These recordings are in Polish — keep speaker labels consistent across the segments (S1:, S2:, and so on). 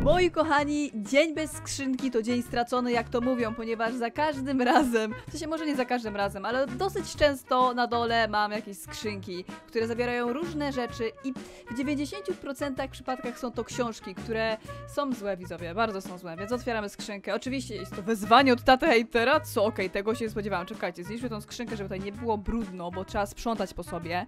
S1: Moi kochani, dzień bez skrzynki to dzień stracony, jak to mówią, ponieważ za każdym razem, w sensie może nie za każdym razem, ale dosyć często na dole mam jakieś skrzynki, które zawierają różne rzeczy i w 90% przypadkach są to książki, które są złe, widzowie, bardzo są złe, więc otwieramy skrzynkę. Oczywiście jest to wezwanie od taty hejtera, co okej, tego się nie spodziewałam. Czekajcie, zniszczmy tą skrzynkę, żeby tutaj nie było brudno, bo trzeba sprzątać po sobie.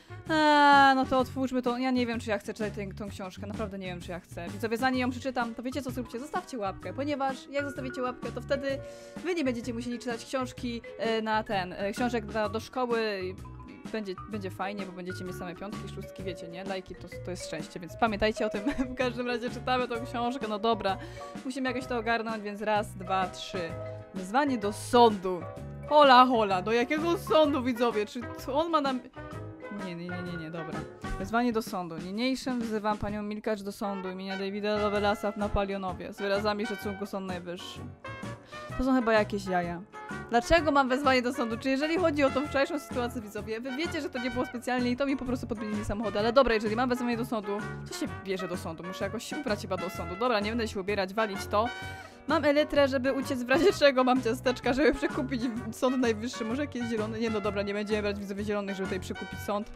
S1: No to otwórzmy to. Ja nie wiem, czy ja chcę czytać tą książkę. Naprawdę nie wiem, czy ja chcę. Widzowie, zanim ją przeczytam, to wiecie co zróbcie? Zostawcie łapkę, ponieważ jak zostawicie łapkę, to wtedy wy nie będziecie musieli czytać książki książek do szkoły. Będzie fajnie, bo będziecie mieć same piątki, szóstki, wiecie, nie? Lajki to jest szczęście, więc pamiętajcie o tym. W każdym razie czytamy tą książkę, no dobra. Musimy jakoś to ogarnąć, więc raz, dwa, trzy. Wezwanie do sądu. Hola, do jakiego sądu, widzowie? Czy on ma nam... Nie, dobra. Wezwanie do sądu. Niniejszym wzywam panią Milkacz do sądu imienia Davida Lovelasa w Napoleonowie z wyrazami szacunku Sąd Najwyższy. To są chyba jakieś jaja. Dlaczego mam wezwanie do sądu? Czy jeżeli chodzi o tą wczorajszą sytuację, widzowie, wy wiecie, że to nie było specjalnie i to mi po prostu podmienili samochody, ale dobra, jeżeli mam wezwanie do sądu, to się bierze do sądu, muszę jakoś się ubrać chyba do sądu. Dobra, nie będę się ubierać, walić to. Mam elytrę, żeby uciec w razie czego, mam ciasteczka, żeby przekupić Sąd Najwyższy, może jakiś zielony, nie no dobra, nie będziemy brać widzowie zielonych, żeby tutaj przekupić sąd.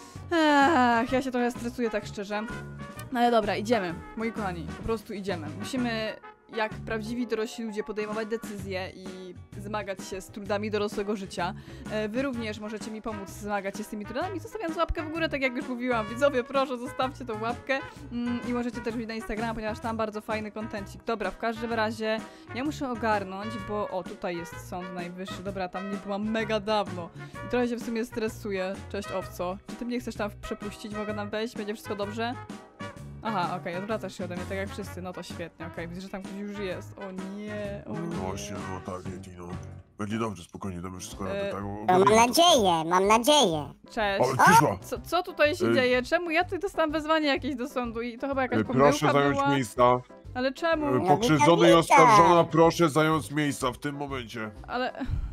S1: Ja się trochę stresuję, tak szczerze. No ale dobra, idziemy, moi kochani, po prostu idziemy. Musimy, jak prawdziwi dorośli ludzie, podejmować decyzje i zmagać się z trudami dorosłego życia. Wy również możecie mi pomóc zmagać się z tymi trudami, zostawiając łapkę w górę, tak jak już mówiłam. Widzowie, proszę, zostawcie tą łapkę i możecie też być na Instagrama, ponieważ tam bardzo fajny kontencik. Dobra, w każdym razie ja muszę ogarnąć, bo o, tutaj jest Sąd Najwyższy. Dobra, tam nie byłam mega dawno i trochę się w sumie stresuję. Cześć, owco. Czy ty mnie chcesz tam przepuścić? Mogę tam wejść? Będzie wszystko dobrze? Aha, okej, odwracasz się ode mnie, tak jak wszyscy, no to świetnie, widzę, że tam ktoś już jest. O nie.
S2: No właśnie, no tak, Yeti, no. Będzie dobrze, spokojnie, dobrze wszystko radę, tak?
S3: Mam nadzieję.
S1: Cześć.
S2: O, przyszła!
S1: Co tutaj się dzieje? Czemu ja tutaj dostałam wezwanie jakieś do sądu i to chyba jakaś pomyłka
S2: Proszę zająć
S1: była?
S2: miejsca.
S1: Ale czemu?
S2: Pokrzywdzony i oskarżona, proszę zająć miejsca w tym momencie.
S1: Ale...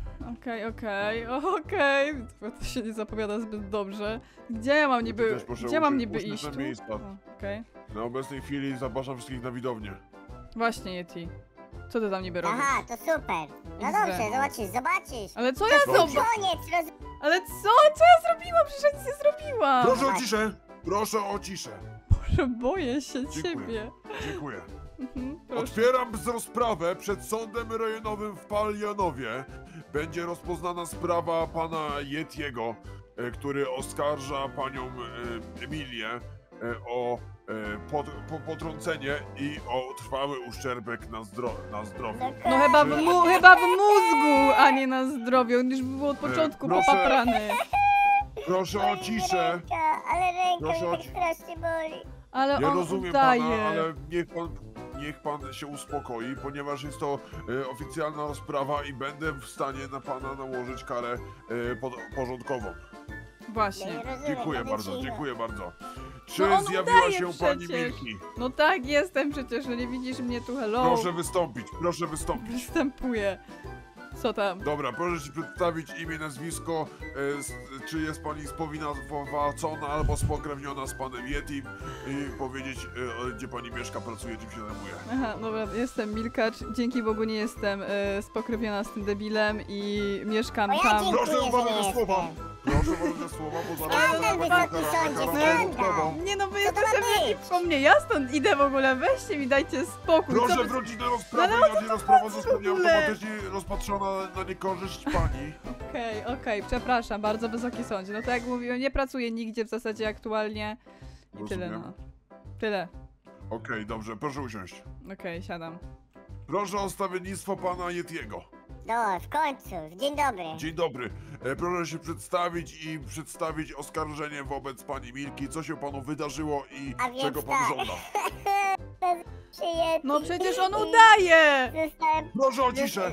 S1: Okej. To się nie zapowiada zbyt dobrze. Gdzie ja mam niby... Gdzie mam niby iść? Tu? Okej.
S2: Na obecnej chwili zapraszam wszystkich na widownię.
S1: Właśnie, Yeti. Co ty tam niby robisz?
S3: Aha, to super. No dobrze, zobaczysz.
S1: Ale co ja
S2: Dobrze.
S3: Koniec,
S1: Ale co ja zrobiłam? Przecież ja nic nie zrobiłam!
S2: Proszę o ciszę! Proszę o ciszę!
S1: Boże, boję się ciebie.
S2: Dziękuję.
S1: Proszę.
S2: Otwieram rozprawę przed sądem rejonowym w Palianowie. Będzie rozpoznana sprawa pana Yetiego, który oskarża panią Emilię o potrącenie i o trwały uszczerbek na zdrowiu.
S1: No chyba w mózgu, a nie na zdrowiu. On już był od początku
S2: proszę-
S1: popaprany.
S2: Proszę o ciszę!
S3: Ale ręka
S2: Proszę o
S3: mi tak
S2: ci-
S3: strasznie boli.
S1: Ale
S2: Ja
S1: on
S2: rozumiem
S1: udaje.
S2: pana, ale niech pan się uspokoi, ponieważ jest to oficjalna rozprawa i będę w stanie na pana nałożyć karę porządkową.
S1: Właśnie.
S3: Ja nie rozumiem,
S2: Dziękuję
S3: ale
S2: bardzo,
S3: cicho.
S2: dziękuję bardzo. Czy
S1: No on
S2: zjawiła
S1: udaje
S2: się pani
S1: przecież.
S2: Milki?
S1: No tak, jestem przecież, no nie widzisz mnie tu, hello.
S2: Proszę wystąpić, proszę wystąpić.
S1: Występuję. Co tam?
S2: Dobra, proszę się przedstawić imię, nazwisko, czy jest pani spowinowacona albo spokrewniona z panem Yeti i powiedzieć, gdzie pani mieszka, pracuje, czym się zajmuje.
S1: Aha, dobra, jestem Milkacz. Dzięki Bogu nie jestem spokrewniona z tym debilem i mieszkam
S3: O, ja
S1: tam.
S3: dziękuję.
S2: Proszę
S3: że
S2: uważać
S3: nie
S2: na słowa.
S3: jestem.
S2: Proszę uważać na słowa, bo zaraz
S3: Skandal,
S2: dostanie
S3: wysoki
S2: pani
S3: sądzie,
S2: karę
S3: skandal.
S2: porządkową.
S1: Nie no, wy
S3: Co to
S1: jesteście
S3: ma być?
S1: przeciwko mnie, ja stąd idę w ogóle, weźcie mi, dajcie spokój. Co
S2: Proszę
S1: wy-
S2: wrócić do rozprawy,
S1: No ale o co
S2: jeżeli
S1: tu
S2: rozprawa
S1: chodzi w
S2: zostanie
S1: ogóle?
S2: automatycznie rozpatrzona na niekorzyść pani.
S1: Okej, przepraszam, bardzo wysoki sądzie. No to jak mówiłem, nie pracuję nigdzie w zasadzie aktualnie. I tyle
S2: Rozumiem.
S1: no. Tyle.
S2: Okej, dobrze, proszę usiąść.
S1: Okej, siadam.
S2: Proszę o stawiennictwo pana Yetiego.
S3: No, w końcu. Dzień dobry.
S2: Dzień dobry. Proszę się przedstawić i przedstawić oskarżenie wobec pani Milki. Co się panu wydarzyło i
S3: A więc
S2: czego pan
S3: tak.
S2: żąda?
S3: Przyjęty.
S1: No przecież on udaje!
S3: Zostałem,
S2: Proszę o ciszę.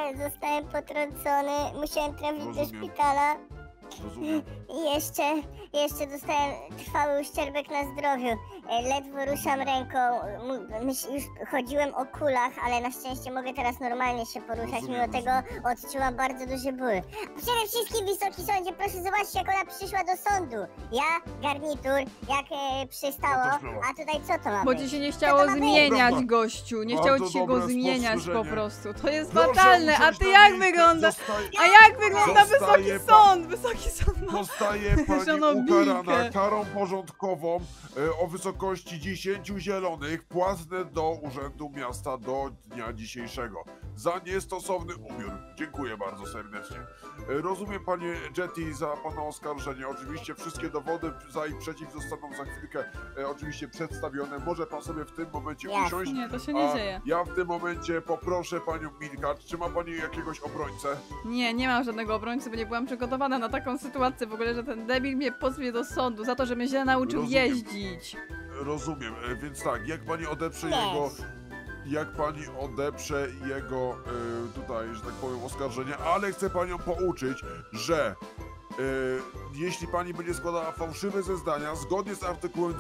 S3: zostałem potrącony. Musiałem trafić do
S2: Rozumiem.
S3: szpitala.
S2: Rozumiem.
S3: I jeszcze jeszcze dostałem trwały uszczerbek na zdrowiu. Ledwo ruszam ręką, już chodziłem o kulach, ale na szczęście mogę teraz normalnie się poruszać,
S2: Rozumiem,
S3: mimo tego odczułam bardzo duży ból. Przede wszystkim, Wysoki Sądzie, proszę zobaczcie, jak ona przyszła do sądu. Ja, garnitur, jak przystało, a tutaj co to ma
S1: Bo
S3: być?
S1: ci się nie
S3: Co
S1: chciało
S3: to ma być?
S1: zmieniać,
S2: Dobra.
S1: gościu. Nie
S2: Bardzo
S1: chciało ci się go
S2: dobre
S1: zmieniać po
S2: spostrzeżenie.
S1: prostu. To jest
S2: Proszę
S1: fatalne. A
S2: usiąść
S1: ty
S2: na
S1: jak
S2: miejsce.
S1: wygląda?
S2: Zostaje-
S1: A jak wygląda Wysoki
S2: Zostaje
S1: Sąd? Wysoki Sąd ma...
S2: Zostaje pani
S1: Żonobijkę.
S2: ukarana karą porządkową o wysokości 10 zielonych, płatne do Urzędu Miasta do dnia dzisiejszego. Za niestosowny ubiór. Dziękuję bardzo serdecznie. Rozumiem, panie Jetty, za pana oskarżenie. Oczywiście wszystkie dowody za i przeciw zostaną za chwilkę oczywiście przedstawione. Może pan sobie w tym momencie
S3: Jasne.
S2: usiąść.
S1: Nie, to się nie dzieje.
S2: Ja w tym momencie poproszę panią Milka. Czy ma pani jakiegoś obrońcę?
S1: Nie, nie mam żadnego obrońcy, bo nie byłam przygotowana na taką sytuację w ogóle, że ten debil mnie pozwie do sądu za to, że mnie źle nauczył
S2: Rozumiem.
S1: jeździć.
S2: Rozumiem, więc tak, jak pani odeprze
S3: Nie.
S2: jego... Jak pani odeprze jego tutaj, że tak powiem, oskarżenie, ale chcę panią pouczyć, że jeśli pani będzie składała fałszywe zeznania, zgodnie z artykułem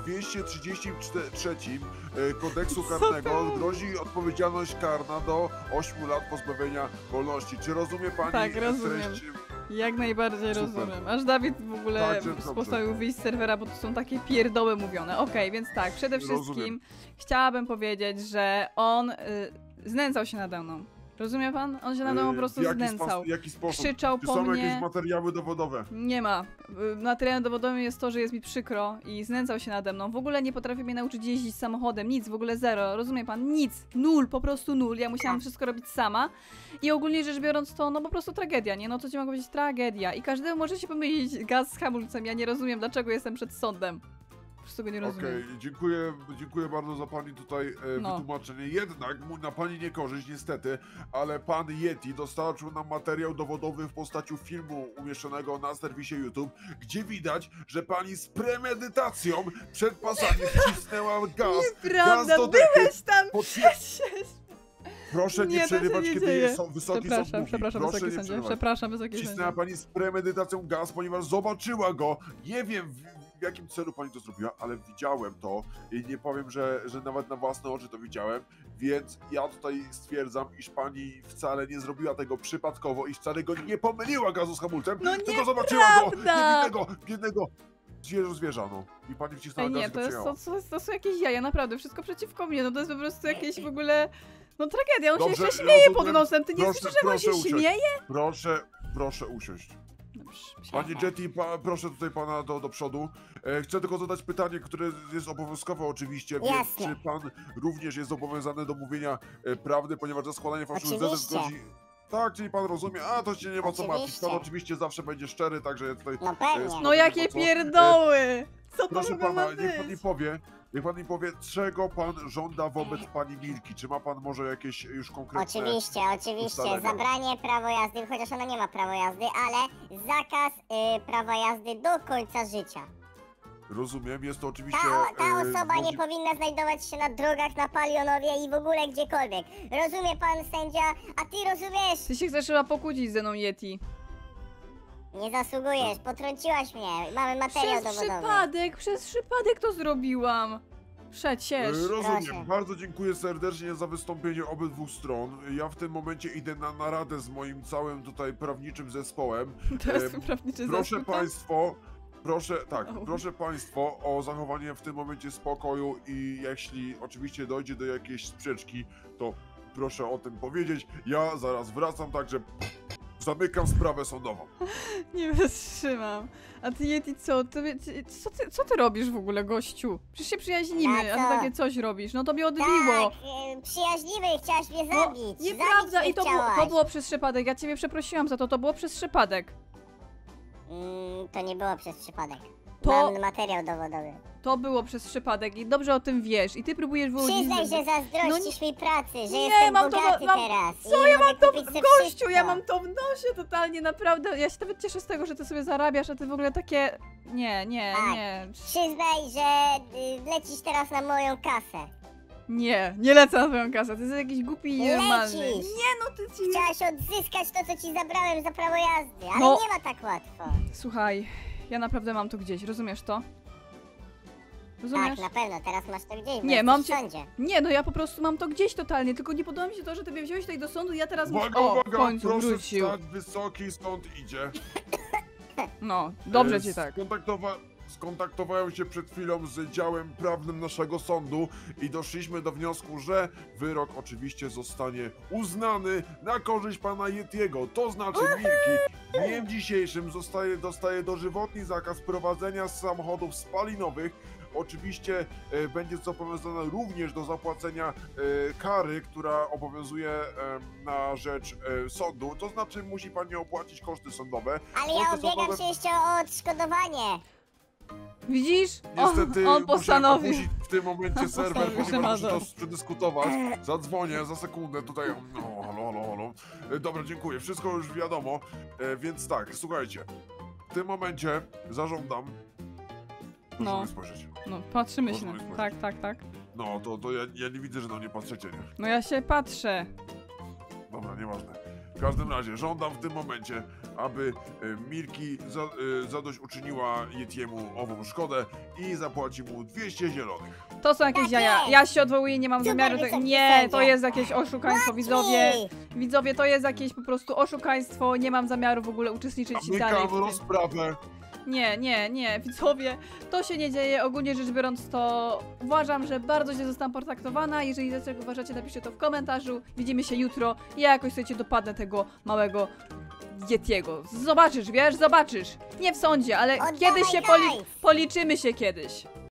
S2: 233 kodeksu karnego grozi odpowiedzialność karna do 8 lat pozbawienia wolności. Czy rozumie pani
S1: Tak, rozumiem.
S2: treść?
S1: Jak najbardziej
S2: Super.
S1: rozumiem. Aż Dawid w ogóle
S2: Tak, dobrze.
S1: postanowił wyjść z serwera, bo to są takie pierdoły mówione. Okej, więc tak, przede wszystkim
S2: Rozumiem.
S1: chciałabym powiedzieć, że on znęcał się nade mną. Rozumie pan? On się nade mną po prostu znęcał.
S2: W jaki sposób?
S1: Krzyczał
S2: Czy
S1: po
S2: są
S1: mnie.
S2: jakieś materiały dowodowe?
S1: Nie ma. Materiałem dowodowym jest to, że jest mi przykro i znęcał się nade mną. W ogóle nie potrafi mnie nauczyć jeździć samochodem, nic, w ogóle zero. Rozumie pan? Nic. Nul, po prostu nul. Ja musiałam wszystko robić sama. I ogólnie rzecz biorąc to, no po prostu tragedia, nie? No co ci mogę powiedzieć? Tragedia. I każdemu może się pomylić gaz z hamulcem. Ja nie rozumiem, dlaczego jestem przed sądem. Po prostu go nie rozumiem.
S2: Okej, dziękuję bardzo za pani tutaj
S1: No.
S2: wytłumaczenie. Jednak na pani niekorzyść niestety, ale pan Yeti dostarczył nam materiał dowodowy w postaci filmu umieszczonego na serwisie YouTube, gdzie widać, że pani z premedytacją przed pasami wcisnęła gaz
S1: Nieprawda,
S2: do dechy.
S1: byłeś tam przecież!
S2: Proszę nie
S1: Nie, to się
S2: przerywać,
S1: nie
S2: kiedy
S1: dzieje.
S2: jest wysoki sąd mówi.
S1: Przepraszam,
S2: Proszę
S1: wysoki
S2: nie
S1: sądzie.
S2: przerywać.
S1: Przepraszam, wysoki
S2: Wcisnęła
S1: sądzie.
S2: pani z premedytacją gaz, ponieważ zobaczyła go. Nie wiem w jakim celu pani to zrobiła, ale widziałem to i nie powiem, że nawet na własne oczy to widziałem, więc ja tutaj stwierdzam, iż pani wcale nie zrobiła tego przypadkowo i wcale go nie pomyliła gazu z hamulcem,
S1: No
S2: tylko zobaczyła go,
S1: nieprawda!
S2: biednego zwierza, no. I pani wcisnęła
S1: Ej,
S2: gaz
S1: nie,
S2: i
S1: to,
S2: go
S1: jest,
S2: przyjęła.
S1: to są jakieś jaja, naprawdę, wszystko przeciwko mnie, no to jest po prostu jakieś w ogóle, no tragedia, on
S2: Dobrze,
S1: się jeszcze śmieje pod
S2: rozumiem.
S1: nosem, ty nie
S2: Proszę-
S1: słyszysz, jak on
S2: proszę
S1: się
S2: usiąść.
S1: śmieje?
S2: Proszę usiąść.
S1: Dobrze,
S2: Panie
S1: siadam.
S2: Jetty, proszę tutaj pana do przodu. Chcę tylko zadać pytanie, które jest obowiązkowe oczywiście, więc
S3: Jasne.
S2: czy pan również jest zobowiązany do mówienia prawdy, ponieważ za składanie fałszywych zeznań
S3: Oczywiście.
S2: zgodzi... Tak, czyli pan rozumie, a to się nie ma co martwić.
S3: Oczywiście.
S2: Pan oczywiście zawsze będzie szczery, także ja tutaj...
S3: No pewnie.
S1: No jakie pierdoły! Co to w
S2: Proszę
S1: ogóle ma
S2: pana, niech pan mi
S1: być?
S2: powie, czego pan żąda wobec pani Milki? Czy ma pan może jakieś już konkretne...
S3: Oczywiście,
S2: ustalenia.
S3: zabranie prawa jazdy, chociaż ona nie ma prawa jazdy, ale zakaz prawa jazdy do końca życia.
S2: Rozumiem, jest to oczywiście...
S3: Ta osoba nie
S2: możli-
S3: powinna znajdować się na drogach na Palionowie i w ogóle gdziekolwiek. Rozumie pan, sędzia? A ty rozumiesz?
S1: Ty się chcesz chyba pokłócić ze mną, Yeti.
S3: Nie zasługujesz, potrąciłaś mnie. Mamy materiał dowodowy.
S1: Przez przypadek to zrobiłam. Przecież.
S2: Rozumiem.
S3: Proszę.
S2: Bardzo dziękuję serdecznie za wystąpienie obydwu stron. Ja w tym momencie idę na naradę z moim całym tutaj prawniczym zespołem.
S1: To jest prawniczy
S2: Proszę
S1: zespół, tak?
S2: państwo,
S1: Au.
S2: proszę państwo o zachowanie w tym momencie spokoju i jeśli oczywiście dojdzie do jakiejś sprzeczki, to proszę o tym powiedzieć. Ja zaraz wracam, także zamykam sprawę sądową.
S1: Nie wytrzymam. A ty, Yeti, co ty robisz w ogóle, gościu? Przecież się przyjaźnimy,
S3: A
S1: a ty
S3: co?
S1: takie coś robisz. No to mnie odbiło.
S3: Tak, przyjaźliwy, chciałaś mnie
S1: No,
S3: zabić.
S1: nieprawda,
S3: Zabić
S1: i
S3: mnie
S1: to
S3: chciałaś.
S1: było przez przypadek. Ja ciebie przeprosiłam za to, to było przez przypadek.
S3: To nie było przez przypadek.
S1: To-
S3: Mam materiał dowodowy.
S1: To było przez przypadek i dobrze o tym wiesz. I ty próbujesz wyłudzić...
S3: Przyznaj, że
S1: No
S3: zazdrościsz mi pracy, że
S1: nie,
S3: jestem
S1: mam to-
S3: bogaty
S1: mam-
S3: teraz.
S1: Co
S3: i
S1: ja
S3: mogę
S1: mam to
S3: kupić
S1: w
S3: sobie
S1: gościu?
S3: wszystko.
S1: Ja mam to w nosie totalnie, naprawdę. Ja się nawet cieszę z tego, że ty sobie zarabiasz, a ty w ogóle takie... Nie.
S3: Tak. Przyznaj, że lecisz teraz na moją kasę.
S1: Nie lecę na twoją kasę. Ty jesteś jakiś głupi i nienormalny.
S3: Lecisz.
S1: Nie, no ty ci...
S3: Chciałaś odzyskać to, co ci zabrałem za prawo jazdy, ale
S1: No.
S3: nie ma tak łatwo.
S1: Słuchaj, Ja naprawdę mam to gdzieś, rozumiesz to? Rozumiesz?
S3: Tak, na pewno, teraz masz to gdzieś, bo
S1: Nie,
S3: jesteś
S1: mam
S3: w
S1: cię-
S3: sądzie.
S1: Nie, no ja po prostu mam to gdzieś totalnie, tylko nie podoba mi się to, że ty mnie wziąłeś tutaj do sądu i ja teraz muszę...
S2: Uwaga,
S1: O, w
S2: uwaga,
S1: końcu
S2: proszę
S1: wrócił.
S2: wstać, wysoki stąd idzie.
S1: No, dobrze ci tak.
S2: Skontaktowałem się przed chwilą z działem prawnym naszego sądu i doszliśmy do wniosku, że wyrok oczywiście zostanie uznany na korzyść pana Yetiego. To znaczy Milki w dniem dzisiejszym dostaje dożywotni zakaz prowadzenia samochodów spalinowych. Oczywiście będzie zobowiązana również do zapłacenia kary, która obowiązuje na rzecz sądu. To znaczy musi pani opłacić koszty sądowe.
S3: Ale ja
S2: Koszty
S3: ubiegam
S2: sądowe-
S3: się jeszcze o odszkodowanie.
S1: Widzisz?
S2: Niestety
S1: on
S2: musiałem
S1: postanowił.
S2: opuścić w tym momencie serwer,
S1: Postanowił, że
S2: ponieważ
S1: ma
S2: muszę to
S1: dość.
S2: przedyskutować. Zadzwonię za sekundę tutaj. No, halo. Dobra, dziękuję. Wszystko już wiadomo. Więc tak, słuchajcie. W tym momencie zażądam. Proszę
S1: No.
S2: mi spojrzeć.
S1: No, patrzymy się
S2: Można
S1: na...
S2: mi
S1: Tak,
S2: spojrzeć.
S1: tak.
S2: No, to ja nie widzę, że na mnie patrzycie, nie?
S1: No ja się patrzę.
S2: Dobra, nieważne. W każdym razie żądam w tym momencie, aby Milki zadośćuczyniła Yetiemu ową szkodę i zapłaci mu 200 zielonych.
S1: To są jakieś
S3: Tak
S1: jaja.
S3: jest.
S1: Ja się odwołuję, nie mam
S3: Super,
S1: zamiaru.
S3: wysoki
S1: Nie, to
S3: sędzio.
S1: jest jakieś oszukaństwo, widzowie.
S3: Łatwiej.
S1: Widzowie, to jest jakieś po prostu oszukaństwo. Nie mam zamiaru w ogóle uczestniczyć dalej
S2: Zamykam
S1: w tym.
S2: rozprawę.
S1: Nie, widzowie, to się nie dzieje. Ogólnie rzecz biorąc, to uważam, że bardzo źle zostałam potraktowana. Jeżeli tak uważacie, napiszcie to w komentarzu. Widzimy się jutro. Ja jakoś sobie dopadnę tego małego Yetiego. Zobaczysz, wiesz, zobaczysz. Nie w sądzie, ale
S3: Oddawaj
S1: kiedyś się
S3: hajs.
S1: policzymy się kiedyś.